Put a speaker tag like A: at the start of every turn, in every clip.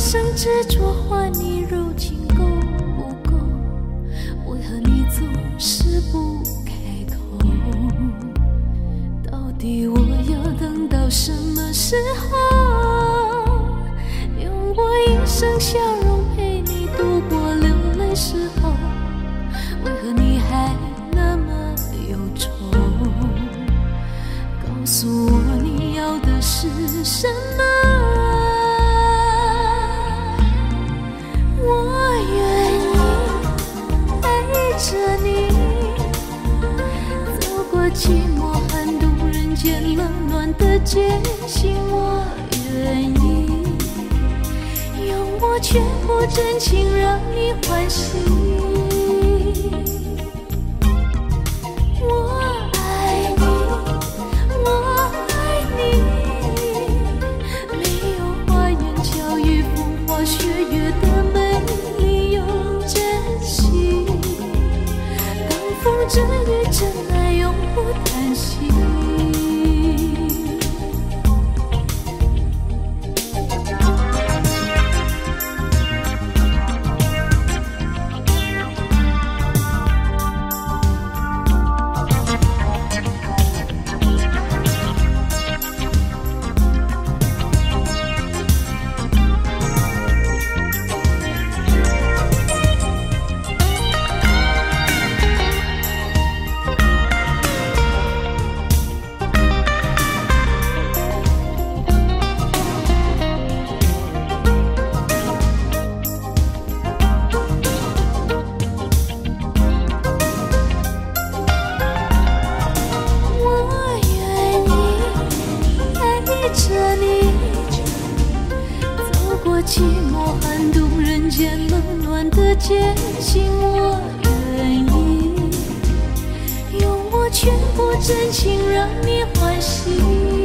A: 生执着换你柔情够不够？为何你总是不开口？到底我要等到什么时候？用我一生笑容陪你度过流泪时候，为何你还那么忧愁？告诉我你要的是什么？我愿意陪着你走过寂寞寒冬人间冷暖的艰辛，我愿意用我全部真情让你欢喜。我爱你，我爱你，没有花言巧语风花雪月的美丽又真心，当风遮雨真爱永不叹息。寂寞寒冬人间冷暖的艰辛，我愿意用我全部真情让你欢喜。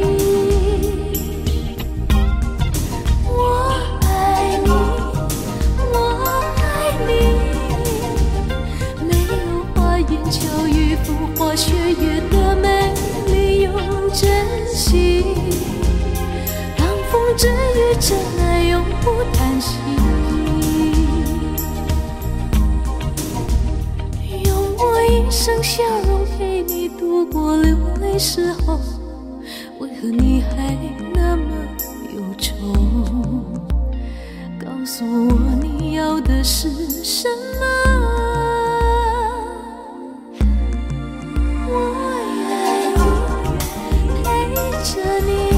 A: 我爱你，我爱你，没有花言巧语风花雪月的美丽又真心，当风遮雨真爱永不叹息。用我一生笑容陪你度过流泪时候，为何你还那么忧愁？告诉我你要的是什么？我愿意陪着你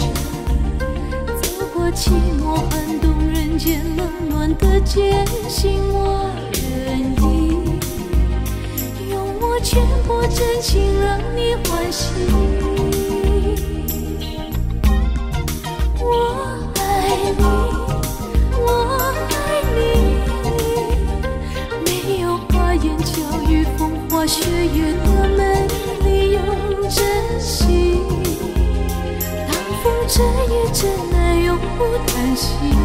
A: 走过寂寞寒冬人间冷暖的艰辛，我愿意用我全部真情让你欢喜。我爱你，我爱你，没有花言巧语风花雪月的美丽又真心，当风遮雨真爱永不叹息。